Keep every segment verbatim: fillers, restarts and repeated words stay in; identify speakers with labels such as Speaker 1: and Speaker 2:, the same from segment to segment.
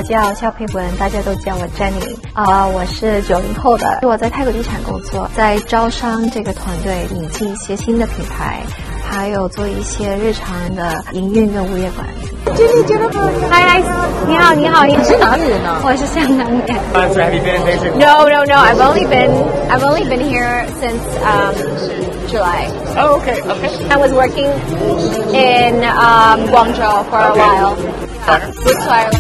Speaker 1: 我叫肖佩文，大家都叫我 Jenny 啊、呃，我是九零后的，我在泰国地产工作，在招商这个团队引进一些新的品牌，还有做一些日常的营运跟物业管理。
Speaker 2: Jenny Jennifer，Hi，
Speaker 1: 你好，你好，你
Speaker 2: 是哪里人呢？
Speaker 1: 我是香港人。
Speaker 3: Uh, so have you been in Beijing?
Speaker 1: No, no, no. I've only been I've only been here since um, July.
Speaker 3: Oh, okay, okay.
Speaker 1: I was working in um, Guangzhou for a
Speaker 3: Okay.
Speaker 1: while.
Speaker 3: Fire.
Speaker 1: With Fire.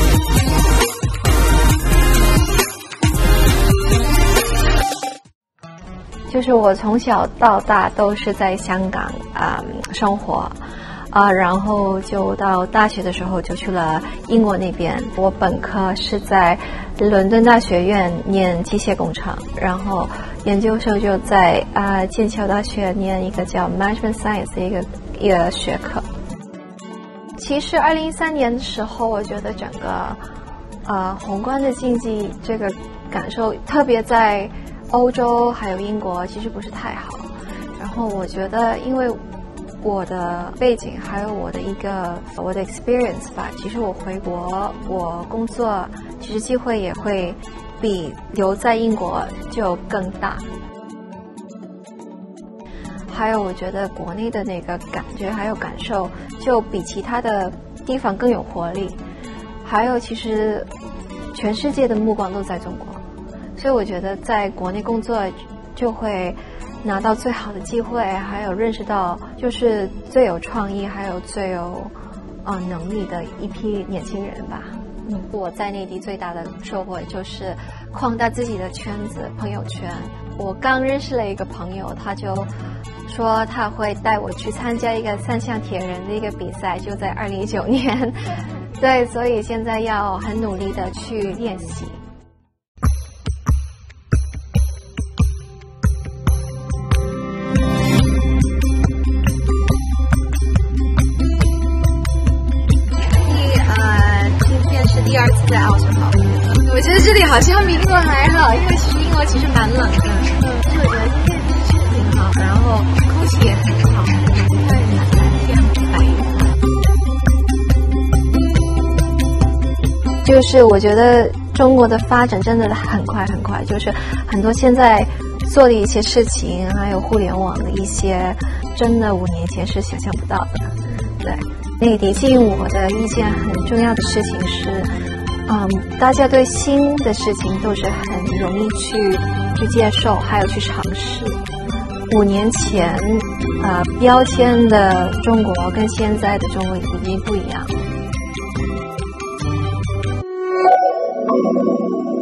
Speaker 1: 就是我从小到大都是在香港啊、嗯、生活。啊，然后就到大学的时候就去了英国那边。我本科是在伦敦大学院念机械工程，然后研究生就在啊剑桥大学念一个叫 Management Science 的一个一个学科。其实二零一三年的时候，我觉得整个呃宏观的经济这个感受，特别在欧洲还有英国，其实不是太好。然后我觉得，因为我的背景还有我的一个我的 experience 吧，其实我回国我工作其实机会也会比留在英国就更大。还有我觉得国内的那个感觉还有感受就比其他的地方更有活力。还有其实全世界的目光都在中国，所以我觉得在国内工作就会拿到最好的机会，还有认识到就是最有创意还有最有呃能力的一批年轻人吧。嗯，我在内地最大的收获就是扩大自己的圈子朋友圈。我刚认识了一个朋友，他就说他会带我去参加一个三项铁人的一个比赛，就在二零一九年。对，所以现在要很努力的去练习。第二次在澳洲跑，我觉得这里好像比英国还好，因为其实英国其实蛮冷的，嗯，所以我觉得今天天气挺好，然后空气也很好，因为蓝天白。就是我觉得中国的发展真的很快很快，就是很多现在做的一些事情，还有互联网的一些，真的五年前是想象不到的，对。内地吸引我的一件很重要的事情是，嗯，大家对新的事情都是很容易去去接受，还有去尝试。五年前，呃，标签的中国跟现在的中国已经不一样了。